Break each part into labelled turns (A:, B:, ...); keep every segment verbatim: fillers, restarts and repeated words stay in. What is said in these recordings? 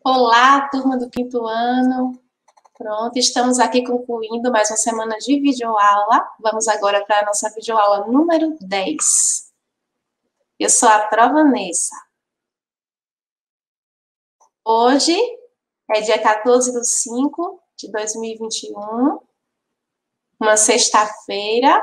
A: Olá, turma do quinto ano. Pronto, estamos aqui concluindo mais uma semana de videoaula. Vamos agora para a nossa videoaula número dez. Eu sou a Pro Vanessa. Hoje é dia quatorze de cinco de dois mil e vinte e um, uma sexta-feira.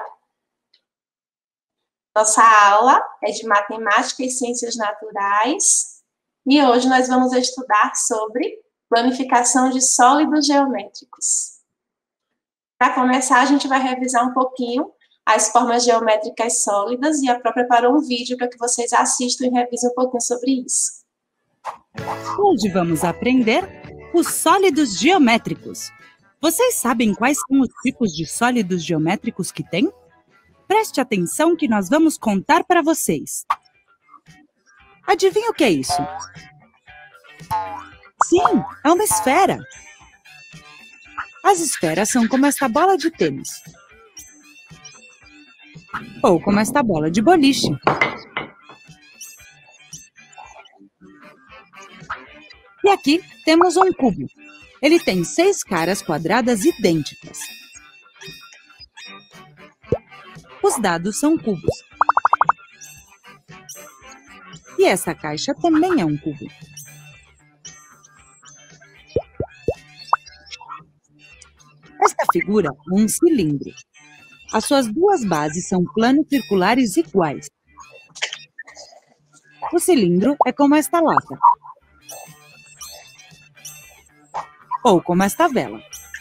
A: Nossa aula é de Matemática e Ciências Naturais. E hoje nós vamos estudar sobre planificação de sólidos geométricos. Para começar, a gente vai revisar um pouquinho as formas geométricas sólidas e a Pro preparou um vídeo para que vocês assistam e revisem um pouquinho sobre isso.
B: Hoje vamos aprender os sólidos geométricos. Vocês sabem quais são os tipos de sólidos geométricos que tem? Preste atenção que nós vamos contar para vocês. Adivinha o que é isso? Sim, é uma esfera. As esferas são como esta bola de tênis. Ou como esta bola de boliche. E aqui temos um cubo. Ele tem seis caras quadradas idênticas. Os dados são cubos. E essa caixa também é um cubo. Esta figura é um cilindro. As suas duas bases são planos circulares iguais. O cilindro é como esta lata. Ou como esta vela.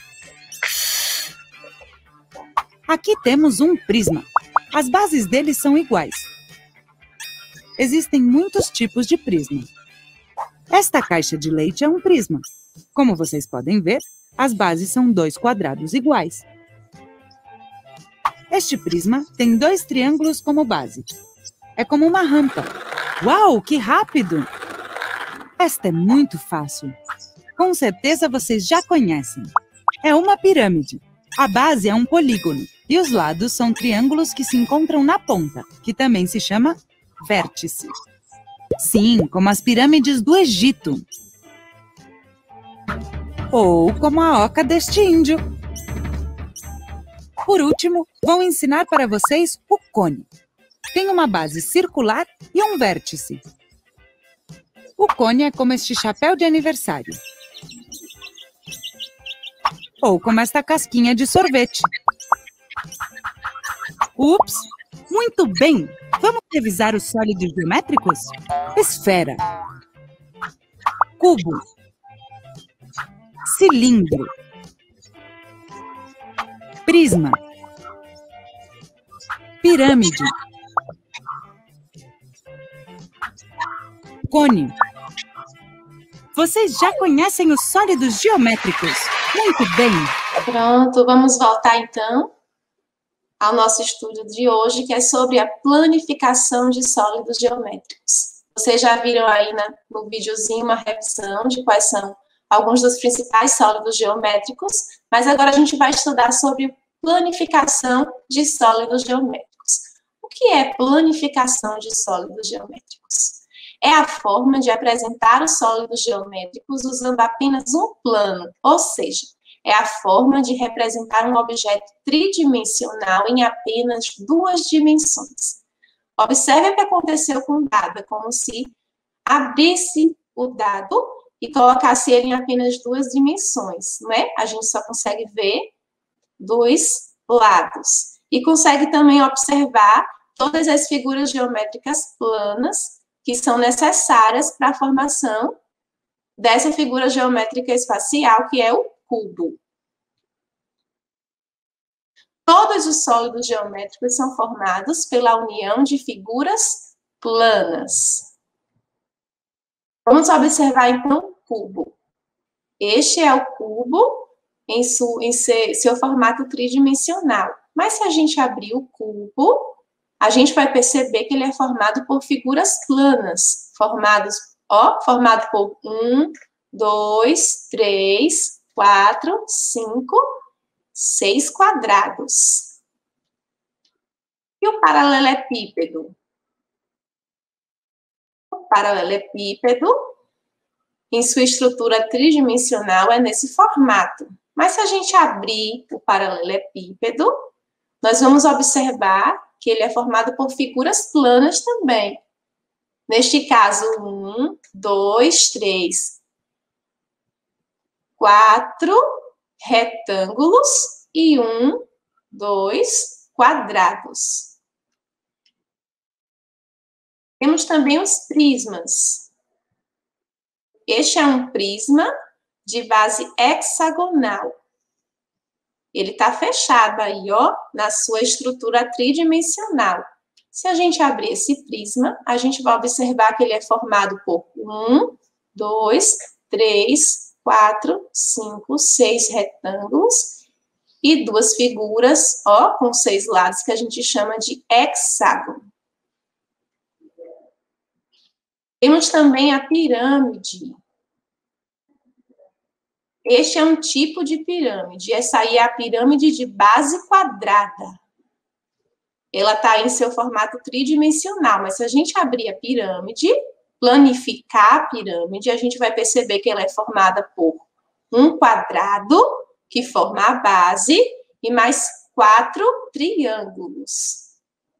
B: Aqui temos um prisma. As bases dele são iguais. Existem muitos tipos de prisma. Esta caixa de leite é um prisma. Como vocês podem ver, as bases são dois quadrados iguais. Este prisma tem dois triângulos como base. É como uma rampa. Uau, que rápido! Esta é muito fácil. Com certeza vocês já conhecem. É uma pirâmide. A base é um polígono e os lados são triângulos que se encontram na ponta, que também se chama vértice. Sim, como as pirâmides do Egito. Ou como a oca deste índio. Por último, vou ensinar para vocês o cone. Tem uma base circular e um vértice. O cone é como este chapéu de aniversário. Ou como esta casquinha de sorvete. Ups! Muito bem! Vamos revisar os sólidos geométricos? Esfera. Cubo. Cilindro. Prisma. Pirâmide. Cone. Vocês já conhecem os sólidos geométricos? Muito bem!
A: Pronto, vamos voltar então ao nosso estudo de hoje, que é sobre a planificação de sólidos geométricos. Vocês já viram aí na, no videozinho uma revisão de quais são alguns dos principais sólidos geométricos, mas agora a gente vai estudar sobre planificação de sólidos geométricos. O que é planificação de sólidos geométricos? É a forma de apresentar os sólidos geométricos usando apenas um plano, ou seja, é a forma de representar um objeto tridimensional em apenas duas dimensões. Observe o que aconteceu com o dado, é como se abrisse o dado e colocasse ele em apenas duas dimensões, não é? A gente só consegue ver dos lados. E consegue também observar todas as figuras geométricas planas que são necessárias para a formação dessa figura geométrica espacial, que é o cubo. Todos os sólidos geométricos são formados pela união de figuras planas. Vamos observar, então, o cubo. Este é o cubo em, su, em seu, seu formato tridimensional. Mas se a gente abrir o cubo, a gente vai perceber que ele é formado por figuras planas, formados, ó, formado por um, dois, três, quatro, cinco, seis quadrados. E o paralelepípedo? O paralelepípedo em sua estrutura tridimensional é nesse formato. Mas se a gente abrir o paralelepípedo, nós vamos observar que ele é formado por figuras planas também. Neste caso, um, dois, três, quatro retângulos e um, dois quadrados. Temos também os prismas. Este é um prisma de base hexagonal. Ele está fechado aí, ó, na sua estrutura tridimensional. Se a gente abrir esse prisma, a gente vai observar que ele é formado por um, dois, três, quatro, cinco, seis retângulos e duas figuras, ó, com seis lados, que a gente chama de hexágono. Temos também a pirâmide. Este é um tipo de pirâmide. Essa aí é a pirâmide de base quadrada. Ela está em seu formato tridimensional, mas se a gente abrir a pirâmide, planificar a pirâmide, a gente vai perceber que ela é formada por um quadrado, que forma a base, e mais quatro triângulos.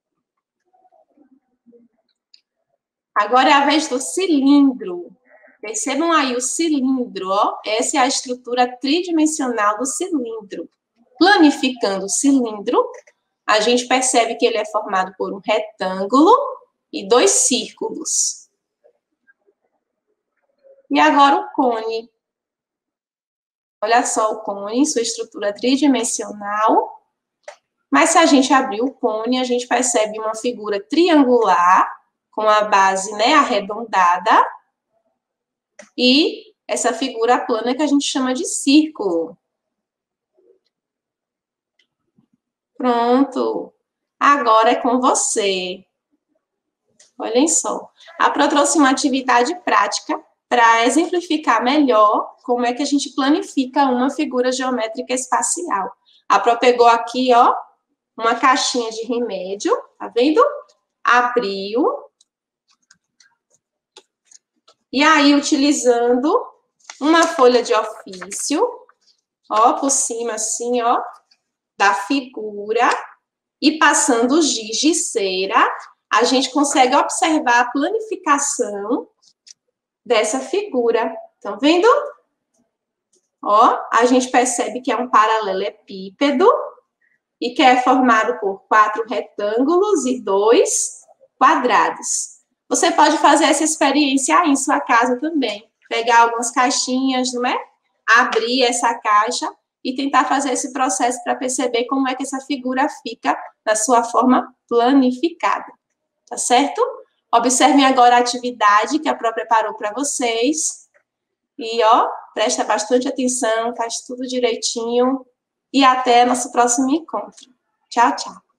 A: Agora é a vez do cilindro. Percebam aí o cilindro, ó. Essa é a estrutura tridimensional do cilindro. Planificando o cilindro, a gente percebe que ele é formado por um retângulo e dois círculos. E agora o cone. Olha só o cone em sua estrutura tridimensional. Mas se a gente abrir o cone, a gente percebe uma figura triangular, com a base, né, arredondada, e essa figura plana que a gente chama de círculo. Pronto. Agora é com você. Olhem só. A Pro trouxe uma atividade prática para exemplificar melhor como é que a gente planifica uma figura geométrica espacial. A Pro pegou aqui, ó, uma caixinha de remédio, tá vendo? Abriu. E aí, utilizando uma folha de ofício, ó, por cima assim, ó, da figura, e passando o giz de cera, a gente consegue observar a planificação dessa figura. Estão vendo? Ó, a gente percebe que é um paralelepípedo e que é formado por quatro retângulos e dois quadrados. Você pode fazer essa experiência aí em sua casa também. Pegar algumas caixinhas, não é? Abrir essa caixa e tentar fazer esse processo para perceber como é que essa figura fica na sua forma planificada. Tá certo? Observem agora a atividade que a Pro preparou para vocês. E, ó, presta bastante atenção, faz tudo direitinho. E até nosso próximo encontro. Tchau, tchau.